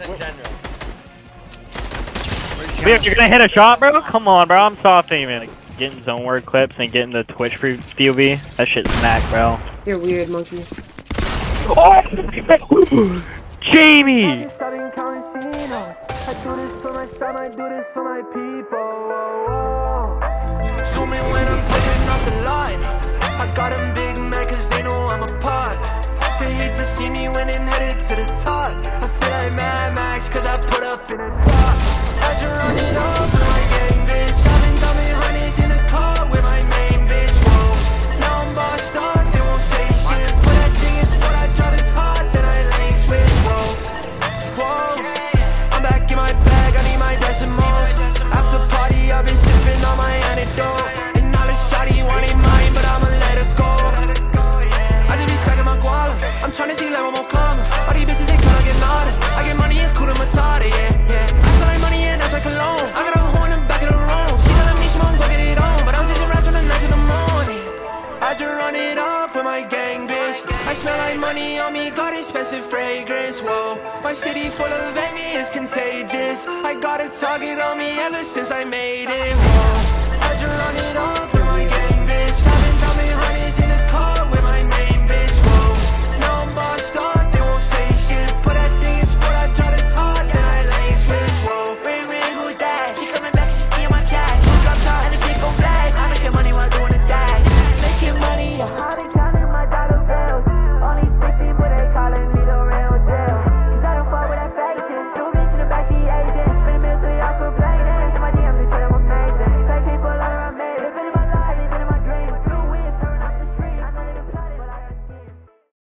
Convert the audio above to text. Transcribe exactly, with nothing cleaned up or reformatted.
in general. You're gonna hit a shot, bro? Come on, bro. I'm soft aiming. Getting zone word clips and getting the Twitch free P O V. That shit's smack, bro. You're weird, monkey. Oh! Jamie! Zoom in when I'm putting up the line. I got them big mad cause they know I'm a pot. They hate to see me when I'm headed to the top. I feel like Mad Max cause I put up in a top. I just run it up with my gang, bitch. Driving dumbing honeys in the car with my main bitch. Whoa, now I'm bossed up, they won't say shit. But I think it's what I try to talk that I lane switch. Whoa, whoa, I'm back in my bag, I need my decimals. After party, I've been sipping on my antidote. And all the shawty wanted mine, but I'ma let her go. I just be stacking my guala, I'm tryna see like one more comma. All these bitches ain't gonna get nada. I get money and cool to Matata, yeah, yeah. I feel like money and that's like cologne. I got a horn in the back of the room. She telling me she won't go get it on, but I'm just rats from the night to the morning. I just run it up with my gang, bitch. I smell like money on me, got expensive fragrance, whoa. My city full of envy is contagious. I got a target on me ever since I made it, whoa.